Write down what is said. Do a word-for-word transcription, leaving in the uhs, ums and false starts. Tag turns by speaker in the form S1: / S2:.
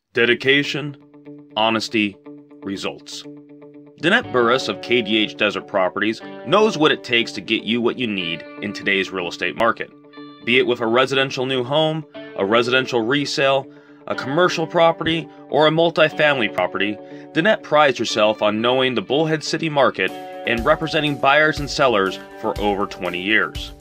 S1: Dedication, honesty, results. Danette Burris of K D H Desert Properties knows what it takes to get you what you need in today's real estate market. Be it with a residential new home, a residential resale, a commercial property, or a multifamily property, Danette prides herself on knowing the Bullhead City market and representing buyers and sellers for over twenty years.